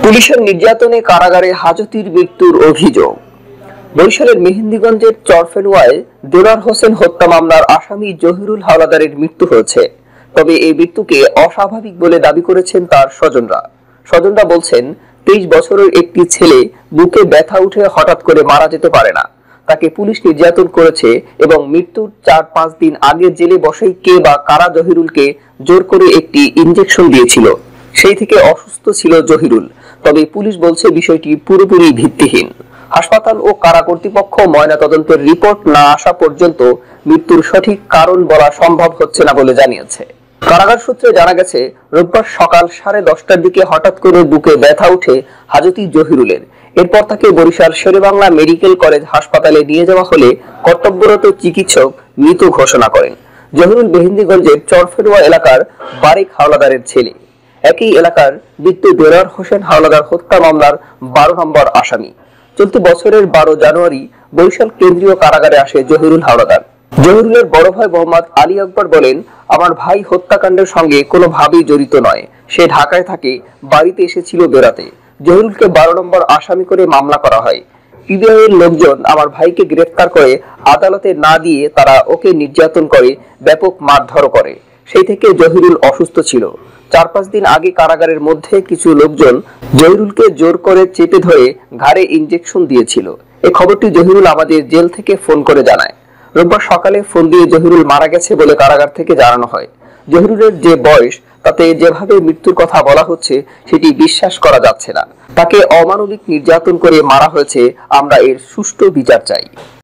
পুলিশের নির্যাতনে কারাগারে হাজতির মৃত্যুর অভিযোগ। বরিশালের মেহেন্দিগঞ্জের চরফেনুয়ায় দেলোয়ার হোসেন হত্যা মামলার আসামি জহিরুল হাওলাদারের মৃত্যু হয়েছে। তবে এই মৃত্যুকে অস্বাভাবিক বলে দাবি করেছেন তার স্বজনরা বলছেন, 23 বছরের একটি ছেলে বুকে ব্যথা উঠে হঠাৎ করে মারা যেতে পারে না। তাকে পুলিশ নির্যাতন করেছে এবং মৃত্যুর 4-5 দিন আগে জেলে বসাই কে বা কারা জহিরুলকে জোর করে একটি ইনজেকশন দিয়েছিল। সেই থেকে অসুস্থ ছিল জহিরুল। তবে পুলিশ বলছে বিষয়টি পুরোপুরি ভিত্তিহীন। হাসপাতাল ও কারা কর্তৃপক্ষ ময়নাতদন্তের রিপোর্ট না আসা পর্যন্ত মৃত্যুর সঠিক কারণ বলা সম্ভব হচ্ছে না বলে জানিয়েছে। কারাগার সূত্রে জানা গেছে, রোববার সকাল 10:30টার দিকে হঠাৎ করে বুকে ব্যথা উঠে হাজতি জহিরুলের। এরপর তাকে বরিশাল শেরেবাংলা মেডিকেল কলেজ হাসপাতালে নিয়ে যাওয়া হলে কর্তব্যরত চিকিৎসক মৃত ঘোষণা করেন। জহিরুল মেহেন্দিগঞ্জের চরফেনুয়া এলাকার বারেক হাওলাদারের ছেলে। একই এলাকার মৃত দেলোয়ার হোসেন হাওলাদার হত্যা মামলার 12 নম্বর আসামি। চলতি বছরের 12 জানুয়ারি বরিশাল কেন্দ্রীয় কারাগারে আসে জহিরুল হাওলাদার। জহিরুলের বড় ভাই মোহাম্মদ আলী আকবর বলেন, আমার ভাই হত্যাকাণ্ডের সঙ্গে কোনোভাবেই জড়িত নয়। সে ঢাকায় থাকে, বাড়িতে এসেছিল বেড়াতে। জহিরুলকে 12 নম্বর আসামি করে মামলা করা হয়। পিবিআইয়ের লোকজন আমার ভাইকে গ্রেফতার করে আদালতে না দিয়ে তারা ওকে নির্যাতন করে, ব্যাপক মারধর করে। সেই থেকে জহিরুল অসুস্থ ছিল। 4-5 দিন আগে কারাগারের মধ্যে কিছু লোকজন জহিরুলকে জোর করে চেপে ধরে ঘাড়ে ইনজেকশন দিয়েছিল। এই খবরটি জহিরুল আমাদের জেল থেকে ফোন করে জানায়। রোববার সকালে ফোন দিয়ে জহিরুল মারা গেছে বলে কারাগার থেকে জানানো হয়। জহিরুলের যে বয়স, তাতে যেভাবে মৃত্যুর কথা বলা হচ্ছে সেটি বিশ্বাস করা যাচ্ছে না। তাকে অমানবিক নির্যাতন করে মারা হয়েছে। আমরা এর সুষ্ঠু বিচার চাই।